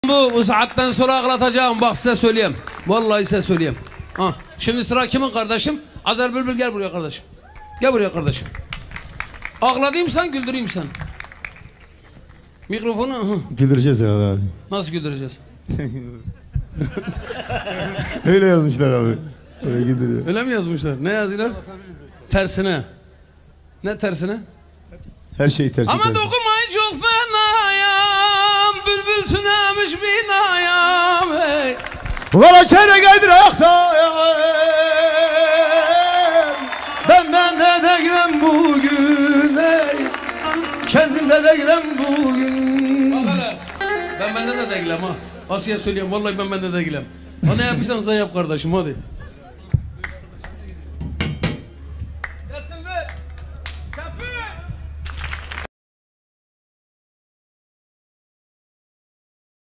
Bu saatten sonra ağlatacağım, bak size söyleyeyim. Vallahi size söyleyeyim. Ha, şimdi sıra kimin kardeşim? Azer Bülbül, gel buraya kardeşim. Gel buraya kardeşim. Ağladayım sen, güldüreyim sen. Mikrofonu. Güldüreceğiz herhalde abi. Nasıl güldüreceğiz? Öyle yazmışlar abi. Öyle güldürüyor. Öyle mi yazmışlar? Ne yazıyorlar? Tersine. Ne tersine? Her şey tersi. Ama dokunmayın, çok fenayam. Bülbül tünemiş binayam. Hey. Valla çeyrek aydır ayaktayım. Ben de değilim bugün. Ey. Kendimde değilim bugün. Bak hele. Ben bende de değilim ha. Asiye söyleyeyim, vallahi ben bende değilim. Ha, ne yapıyorsan sen yap kardeşim, hadi.